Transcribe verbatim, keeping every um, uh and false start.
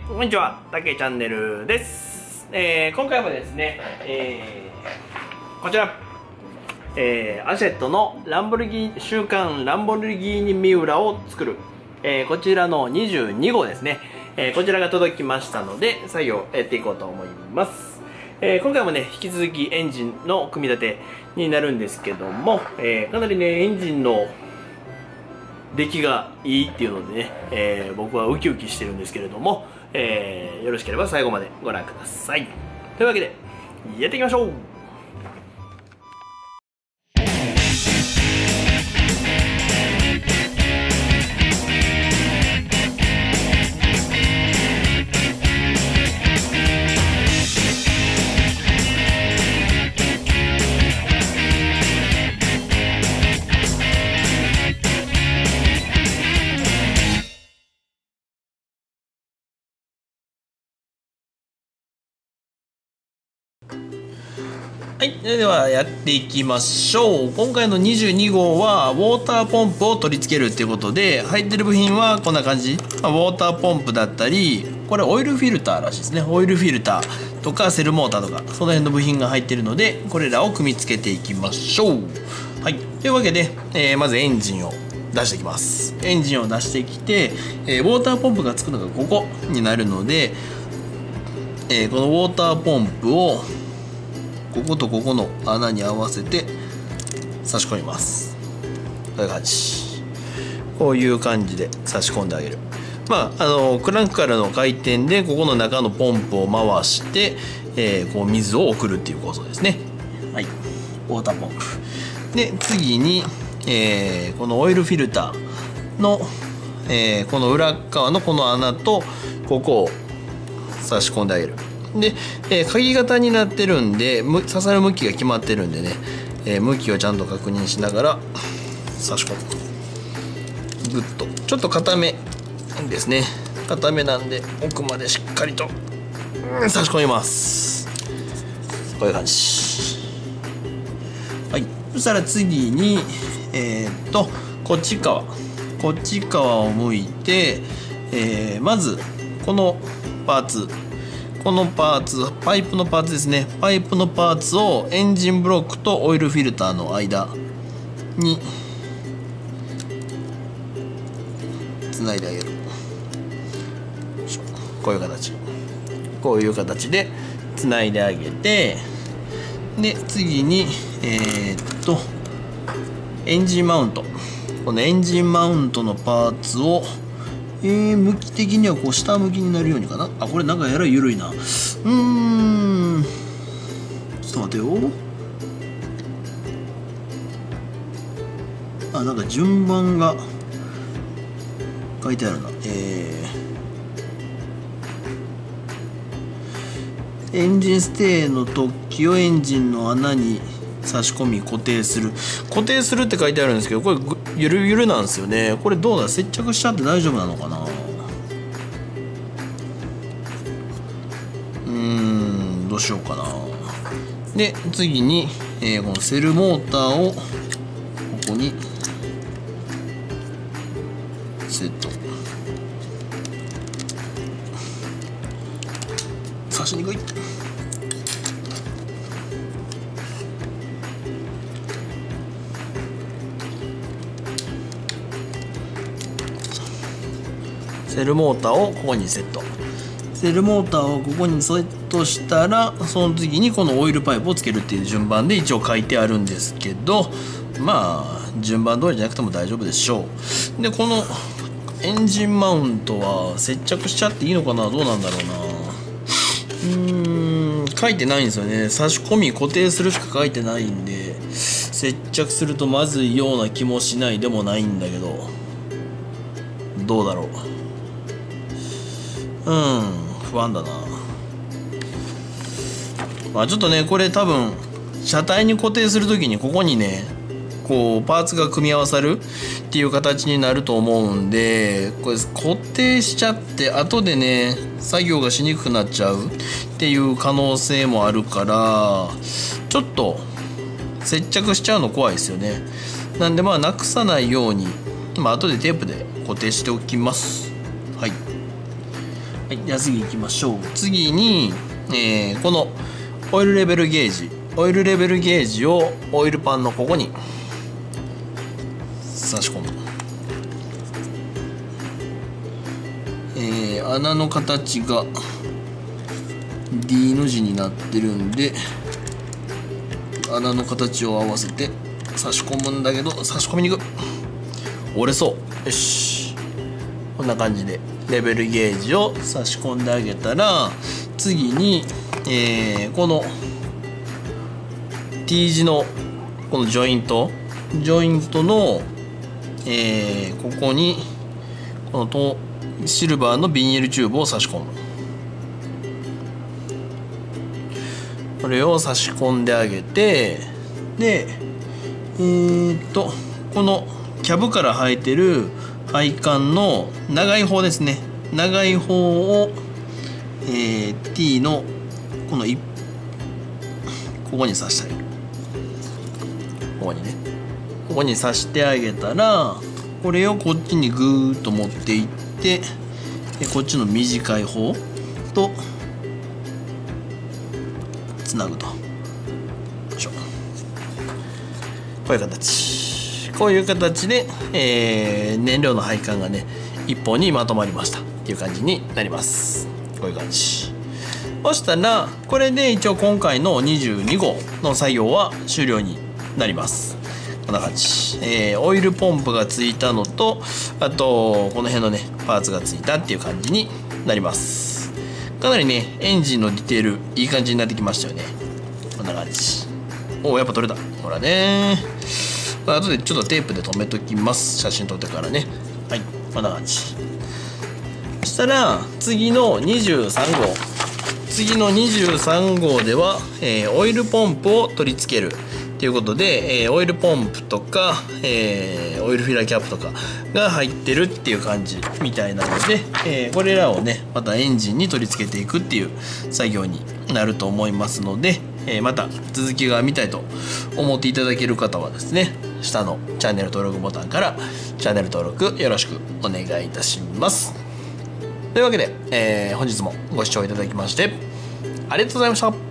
こんにちは、たけチャンネルです。えー、今回はですね、えー、こちら、えー、アシェットのランボルギー週刊ランボルギーニミウラを作る、えー、こちらのにじゅうに号ですね、えー、こちらが届きましたので作業やっていこうと思います。えー、今回もね引き続きエンジンの組み立てになるんですけども、えー、かなりねエンジンの出来がいいっていうのでね、えー、僕はウキウキしてるんですけれども、えー、よろしければ最後までご覧ください。というわけでやっていきましょう。はい、それではやっていきましょう。今回のにじゅうに号はウォーターポンプを取り付けるっていうことで、入ってる部品はこんな感じ、まあ、ウォーターポンプだったり、これオイルフィルターらしいですね。オイルフィルターとかセルモーターとかその辺の部品が入ってるので、これらを組み付けていきましょう。はい、というわけで、えー、まずエンジンを出していきます。エンジンを出してきて、えー、ウォーターポンプがつくのがここになるので、えー、このウォーターポンプをこことここの穴に合わせて差し込みます。こういう感じ、こういう感じで差し込んであげる。まああのクランクからの回転でここの中のポンプを回して、えー、こう水を送るっていう構造ですね。はい、ウォーターポンプで、次に、えー、このオイルフィルターの、えー、この裏側のこの穴とここを差し込んであげる。で、えー、鍵型になってるんで刺さる向きが決まってるんでね、えー、向きをちゃんと確認しながら差し込む。グッとちょっと固めですね。固めなんで奥までしっかりと、うん、差し込みます。こういう感じ。はい、そしたら次にえー、っとこっち側こっち側を向いて、えー、まずこのパーツこのパーツ、パイプのパーツですね。パイプのパーツをエンジンブロックとオイルフィルターの間につないであげる。こういう形。こういう形でつないであげて、で、次に、えー、っと、エンジンマウント。このエンジンマウントのパーツをえー、向き的にはこう下向きになるようにかな。あ、これなんかやらい緩いな。うーん、ちょっと待てよ。あ、なんか順番が書いてあるな。えー、エンジンステーの突起をエンジンの穴に差し込み固定する。固定するって書いてあるんですけど、これゆるゆるなんですよね。これどうだ、接着しちゃって大丈夫なのかな。うーん、どうしようかな。で、次に、えー、このセルモーターをここにセット。差しにくい。セルモーターをここにセット。セルモーターをここにセットしたら、その次にこのオイルパイプをつけるっていう順番で一応書いてあるんですけど、まあ順番通りじゃなくても大丈夫でしょう。で、このエンジンマウントは接着しちゃっていいのかな、どうなんだろうな。うーん、書いてないんですよね。差し込み固定するしか書いてないんで、接着するとまずいような気もしないでもないんだけど、どうだろう。うん、不安だな。まあちょっとね、これ多分車体に固定するときにここにね、こうパーツが組み合わさるっていう形になると思うんで、これ固定しちゃって後でね作業がしにくくなっちゃうっていう可能性もあるから、ちょっと接着しちゃうの怖いですよね。なんでまあなくさないように、まあ後でテープで固定しておきます。はい。 い、じゃあ次行きましょう。次に、えーこのオイルレベルゲージオイルレベルゲージをオイルパンのここに差し込む。えー穴の形が D の字になってるんで、穴の形を合わせて差し込むんだけど、差し込みにくい、折れそう。よし、こんな感じでレベルゲージを差し込んであげたら、次に、えーこの T 字のこのジョイントジョイントの、えーここにこのとシルバーのビニールチューブを差し込む。これを差し込んであげて、でえー、っとこのキャブから生えてる配管の長い方ですね、長い方を、えー、T のこのいここに刺してあげる。ここにねここに刺してあげたら、これをこっちにグーッと持っていって、でこっちの短い方とつなぐと。よいしょ、こういう形こういう形で、えー燃料の配管がね一本にまとまりましたっていう感じになります。こういう感じ。そしたらこれで一応今回のにじゅうに号の作業は終了になります。こんな感じ、えーオイルポンプがついたのと、あとこの辺のねパーツがついたっていう感じになります。かなりねエンジンのディテールいい感じになってきましたよね。こんな感じ。おお、やっぱ取れた。ほらね、あとでちょっとテープで留めときます。写真撮ってからね。はい、こんな感じ。そしたら次のにじゅうさん号次のにじゅうさん号では、えーオイルポンプを取り付けるということで、えーオイルポンプとか、えーオイルフィラーキャップとかが入ってるっていう感じみたいなので、えーこれらをねまたエンジンに取り付けていくっていう作業になると思いますので、えーまた続きが見たいと思っていただける方はですね、下のチャンネル登録ボタンからチャンネル登録よろしくお願いいたします。というわけで、えー本日もご視聴いただきましてありがとうございました。